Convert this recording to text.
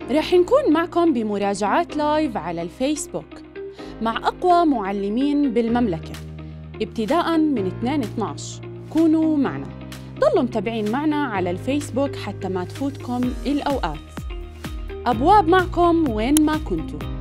رح نكون معكم بمراجعات لايف على الفيسبوك مع أقوى معلمين بالمملكة ابتداءً من 2/12. كونوا معنا، ضلوا متابعين معنا على الفيسبوك حتى ما تفوتكم الأوقات. أبواب معكم وين ما كنتوا.